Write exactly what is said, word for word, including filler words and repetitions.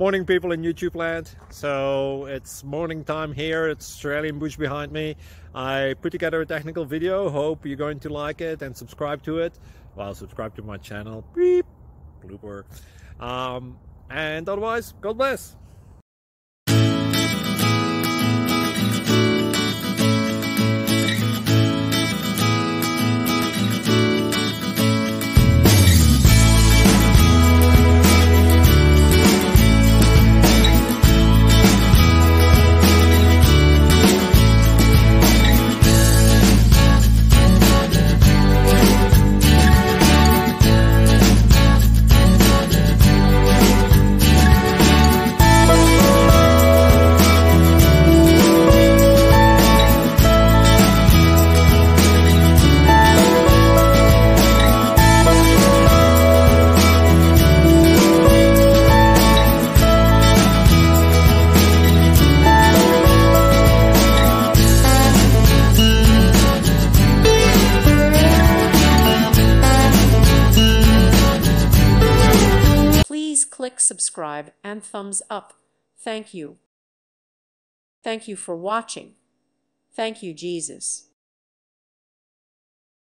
Morning, people in YouTube land. So it's morning time here. It's Australian bush behind me. I put together a technical video. Hope you're going to like it and subscribe to it. Well, subscribe to my channel. Beep. Blooper. Um, and otherwise, God bless. Please click subscribe and thumbs up. Thank you. Thank you for watching. Thank you, Jesus.